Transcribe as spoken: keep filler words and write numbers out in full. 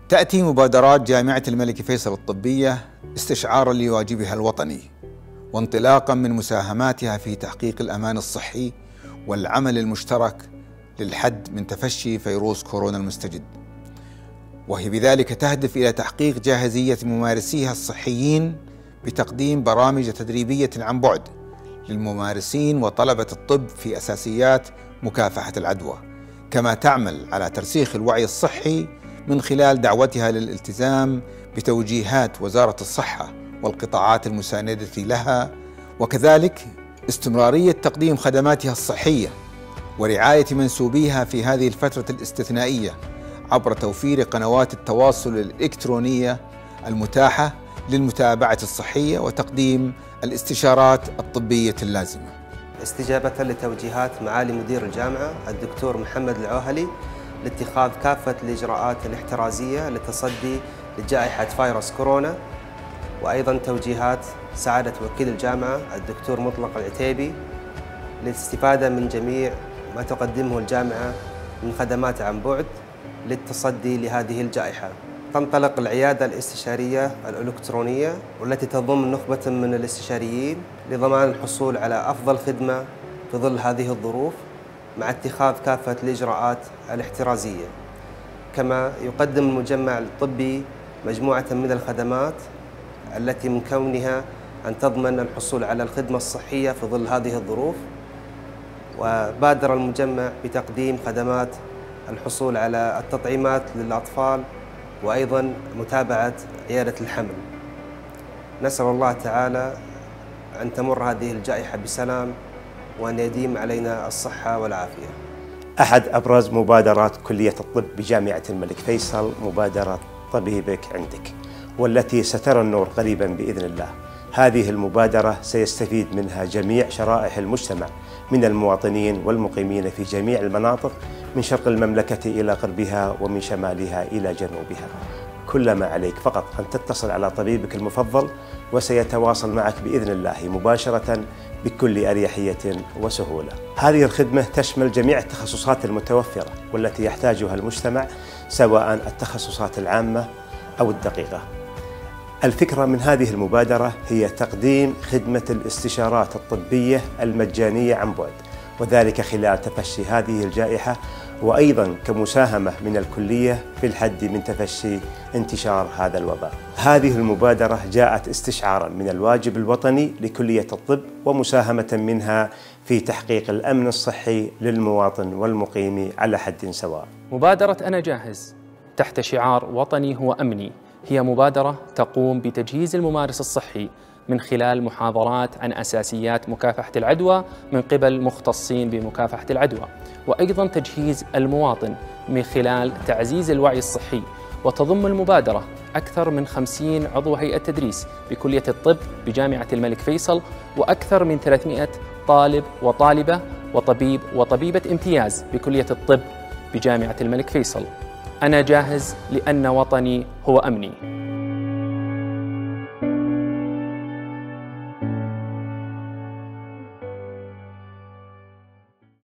تأتي مبادرات جامعة الملك فيصل الطبية استشعارا لواجبها الوطني، وانطلاقا من مساهماتها في تحقيق الأمان الصحي والعمل المشترك للحد من تفشي فيروس كورونا المستجد، وهي بذلك تهدف إلى تحقيق جاهزية ممارسيها الصحيين بتقديم برامج تدريبية عن بعد للممارسين وطلبة الطب في أساسيات مكافحة العدوى، كما تعمل على ترسيخ الوعي الصحي من خلال دعوتها للالتزام بتوجيهات وزارة الصحة والقطاعات المساندة لها، وكذلك استمرارية تقديم خدماتها الصحية ورعاية منسوبيها في هذه الفترة الاستثنائية عبر توفير قنوات التواصل الإلكترونية المتاحة للمتابعة الصحية وتقديم الاستشارات الطبية اللازمة. استجابة لتوجيهات معالي مدير الجامعة الدكتور محمد العوهلي لاتخاذ كافة الإجراءات الاحترازية للتصدي لجائحة فيروس كورونا، وأيضا توجيهات سعادة وكيل الجامعة الدكتور مطلق العتيبي للاستفادة من جميع ما تقدمه الجامعة من خدمات عن بعد للتصدي لهذه الجائحة. تنطلق العيادة الاستشارية الإلكترونية والتي تضم نخبة من الاستشاريين لضمان الحصول على أفضل خدمة في ظل هذه الظروف مع اتخاذ كافة الإجراءات الاحترازية. كما يقدم المجمع الطبي مجموعة من الخدمات التي من كونها أن تضمن الحصول على الخدمة الصحية في ظل هذه الظروف، وبادر المجمع بتقديم خدمات الحصول على التطعيمات للأطفال وأيضا متابعة عيادة الحمل. نسأل الله تعالى أن تمر هذه الجائحة بسلام وأن يديم علينا الصحة والعافية. أحد أبرز مبادرات كلية الطب بجامعة الملك فيصل مبادرة طبيبك عندك، والتي سترى النور قريبا بإذن الله. هذه المبادرة سيستفيد منها جميع شرائح المجتمع من المواطنين والمقيمين في جميع المناطق من شرق المملكة إلى غربها ومن شمالها إلى جنوبها. كل ما عليك فقط أن تتصل على طبيبك المفضل وسيتواصل معك بإذن الله مباشرة بكل أريحية وسهولة. هذه الخدمة تشمل جميع التخصصات المتوفرة والتي يحتاجها المجتمع، سواء التخصصات العامة أو الدقيقة. الفكرة من هذه المبادرة هي تقديم خدمة الاستشارات الطبية المجانية عن بعد، وذلك خلال تفشي هذه الجائحة، وأيضا كمساهمة من الكلية في الحد من تفشي انتشار هذا الوباء. هذه المبادرة جاءت استشعارا من الواجب الوطني لكلية الطب ومساهمة منها في تحقيق الأمن الصحي للمواطن والمقيم على حد سواء. مبادرة أنا جاهز تحت شعار وطني هو أمني هي مبادرة تقوم بتجهيز الممارس الصحي من خلال محاضرات عن أساسيات مكافحة العدوى من قبل مختصين بمكافحة العدوى، وأيضا تجهيز المواطن من خلال تعزيز الوعي الصحي. وتضم المبادرة أكثر من خمسين عضو هيئة تدريس بكلية الطب بجامعة الملك فيصل، وأكثر من ثلاثمئة طالب وطالبة وطبيب وطبيبة امتياز بكلية الطب بجامعة الملك فيصل. أنا جاهز لأن وطني هو أمني.